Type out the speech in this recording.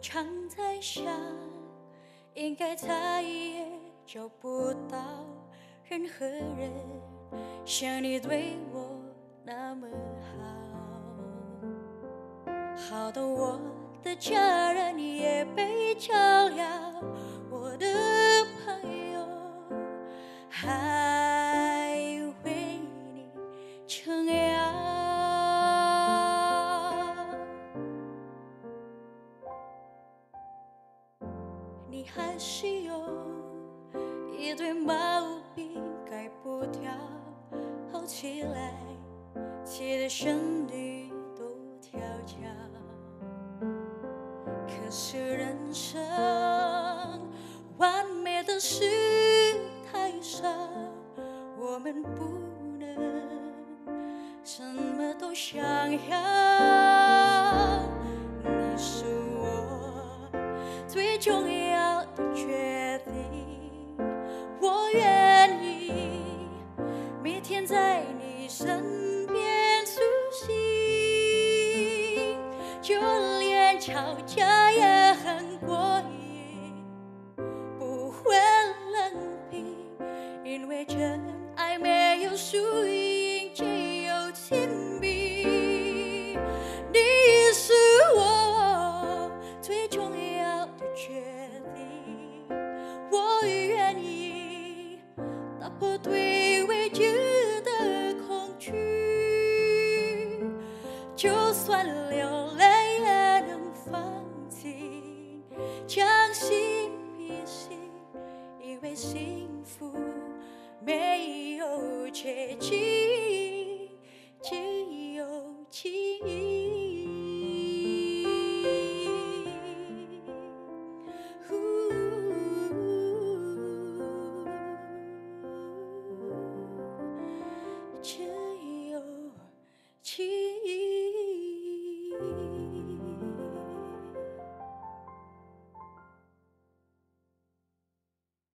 常在想，应该再也找不到任何人像你对我那么好，好到我的家人也被照料，我的朋友还为你撑腰。你还是有一堆毛病改不掉，好起来气得身体都跳脚。可是人生完美的事太少，我们不能什么都想要。你是我最重要的决定，我愿意每天在你身边苏醒，就连吵架也很过瘾，不会冷冰，因为真爱没有输赢，只有亲密。你是我最重要的决定，我愿意打破对未知的恐惧，就算流泪也能放晴，将心比心，因为幸福没有捷径。